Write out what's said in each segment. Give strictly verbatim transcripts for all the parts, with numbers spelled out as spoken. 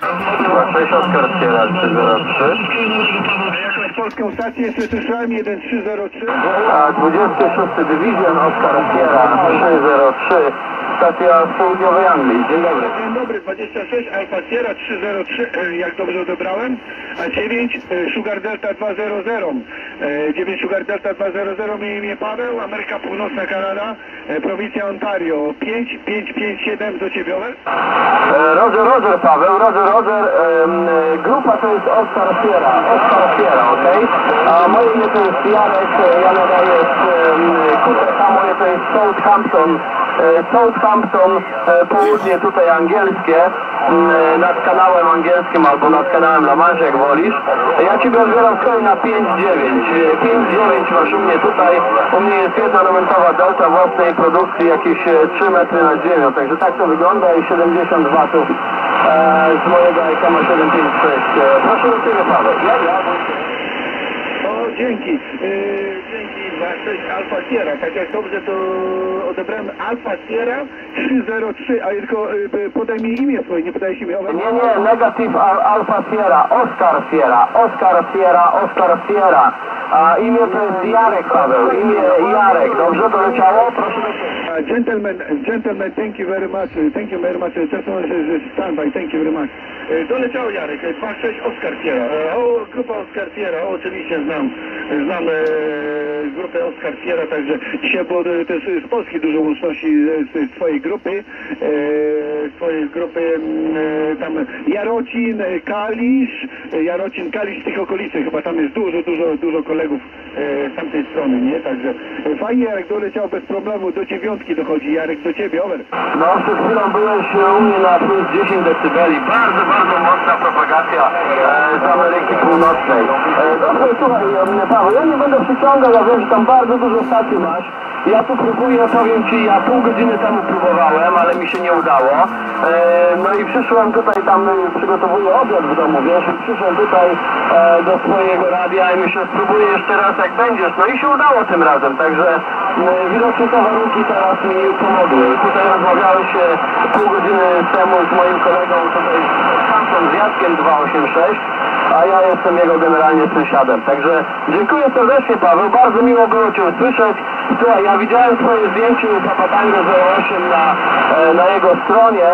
dwa sześć Oskar Sierra trzy zero trzy. A jakąś polską stację jeszcze słyszałem, jeden trzy zero trzy. A dwudziesty szósty Dywizjon Oskar Sierra trzy zero trzy. Stacja z południowej Anglii. Dzień dobry. Dzień dobry, dwadzieścia sześć Alfa Sierra trzysta trzy, jak dobrze odebrałem, a dziewięć Sugar Delta dwieście dziewięć Sugar Delta dwieście mi imię Paweł, Ameryka Północna, Kanada, prowincja Ontario, pięć pięć pięć siedem do Ciebie, over? Roger, Roger Paweł, Roger, Roger, um, grupa to jest Oscar Sierra, Oscar Sierra, ok? A moje imię to jest Jarek, ja nadaję z um, Q T H, moje to jest Southampton, Southampton, południe tutaj angielskie, nad kanałem angielskim albo nad kanałem La Manche, jak wolisz. Ja Ciebie odbieram w na pięć dziewięć. pięć dziewięć masz u mnie tutaj. U mnie jest jedna elementowa delta własnej produkcji, jakieś trzy metry nad ziemią. Także tak to wygląda i siedemdziesiąt watów z mojego I K M siedem pięć sześć. Proszę do Ciebie, Paweł. Ja, ja. O, dzięki. Yy, dzięki. dwa sześć Alfa Sierra, tak jak dobrze to odebrałem, Alfa Sierra trzy zero trzy, a tylko yy, podaj mi imię swoje, nie podajesz imię. Nie, nie, negatyw al, Alfa Sierra, Oscar Sierra, Oscar Sierra, Oscar Sierra. A imię to jest Jarek, Paweł, imię Jarek, dobrze to leciało? Proszę do uh, Gentlemen, gentlemen, thank you very much, thank you very much, just want to stand by, thank you very much. Doleciał Jarek, dwa sześć Oscar Sierra, o, grupa Oscar Sierra, o, oczywiście znam, znam e, grupę Oscar Sierra, także dzisiaj było też z Polski dużo łączności z, z swojej grupy, e, swojej grupy e, tam Jarocin, Kalisz, Jarocin, Kalisz z tych okolicy, chyba tam jest dużo, dużo, dużo kolegów e, z tamtej strony, nie, także e, fajnie Jarek doleciał bez problemu, do dziewiątki dochodzi, Jarek do Ciebie, over. No, przed chwilą byłeś u mnie na plus dziesięć decybeli, bardzo, bardzo mocna propagacja e, z Ameryki Północnej. E, dobrze, słuchaj, Paweł, ja nie będę przyciągał, ja wiem, że tam bardzo dużo stacji masz. Ja tu próbuję, powiem Ci, ja pół godziny temu próbowałem, ale mi się nie udało. E, no i przyszłem tutaj, tam przygotowuję obiad w domu, wiesz, i przyszłem tutaj e, do swojego radia i myślę, spróbuję jeszcze raz jak będziesz. No i się udało tym razem, także e, widocznie te warunki teraz mi pomogły. Tutaj rozmawiałeś się pół godziny temu z moim kolegą tutaj z Jackiem dwieście osiemdziesiąt sześć, a ja jestem jego generalnie sąsiadem. Także dziękuję serdecznie, Paweł, bardzo miło było Cię usłyszeć. Słuchaj, ja widziałem Twoje zdjęcie u Papa Tango zero osiem na, na jego stronie,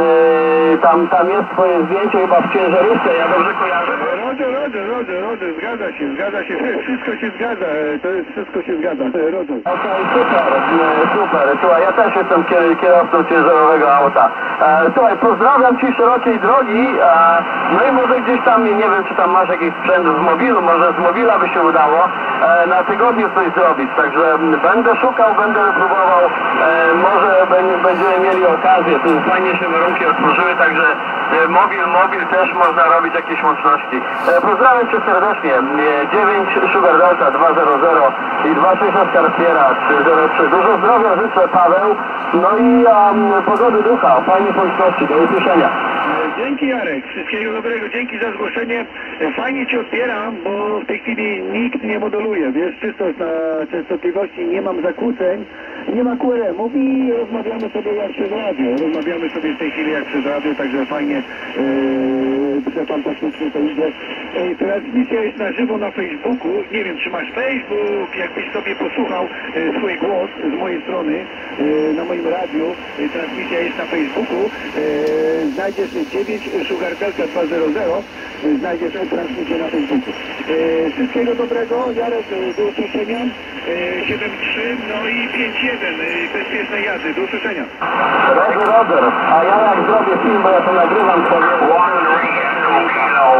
tam, tam jest Twoje zdjęcie chyba w ciężarówce, ja dobrze kojarzę? Roger, Roger, Roger, Roger, zgadza się, zgadza się, wszystko się zgadza, to jest, wszystko się zgadza, Roger. Okej, okay, super, super, słuchaj, ja też jestem kierowcą ciężarowego auta. Słuchaj, pozdrawiam Ci szerokiej drogi, no i może gdzieś tam, nie wiem, czy tam masz jakiś sprzęt z mobilu, może z mobila by się udało na tygodniu coś zrobić, także będę szukał, będę próbował, może będziemy mieli okazję, tu fajnie się warunki otworzyły, także mobil, mobil też można robić jakieś łączności. Pozdrawiam Cię serdecznie, dziewięć Sugar Delta dwieście i dwa sześć Oscar Sierra trzy zero trzy. Dużo zdrowia życzę, Paweł, no i um, pogody ducha, fajnej łączności, do usłyszenia. Dzięki Jarek, wszystkiego dobrego, dzięki za zgłoszenie. Fajnie Cię odbieram, bo w tej chwili nikt nie modeluje, wiesz, czystość na częstotliwości, nie mam zakłóceń, nie ma Q R M-ów i rozmawiamy sobie jak przez radio, rozmawiamy sobie w tej chwili jak przez radio, także fajnie, yy, fantastycznie to idzie. Yy, transmisja jest na żywo na Facebooku, nie wiem czy masz Facebook, jakbyś sobie posłuchał yy, swój głos z mojej strony, yy, na moim radiu, yy, transmisja jest na Facebooku, yy, znajdziesz dziewięć Sugar Delta dwieście, znajdziesz transmisję na Facebooku. E, wszystkiego dobrego, Jarek, do usłyszenia. E, siedem trzy, no i pięć jeden, e, bezpiecznej jazdy, do usłyszenia. Roger, Roger, a ja jak zrobię film, bo ja to nagrywam sobie.